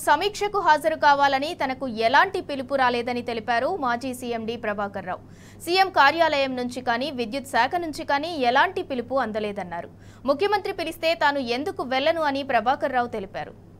సమీక్షకు హాజరు కావాలని తనకు ఎలాంటి పిలుపు రాలేదని తెలిపారు మాజీ CM D Prabhakar Rao. CM కార్యాలయం నుంచి కానీ విద్యుత్ శాఖ నుంచి కానీ ఎలాంటి పిలుపు అందలేదన్నారు. ముఖ్యమంత్రి పిలిస్తే తాను ఎందుకు వెళ్లను అని ప్రభాకర్ రావు తెలిపారు.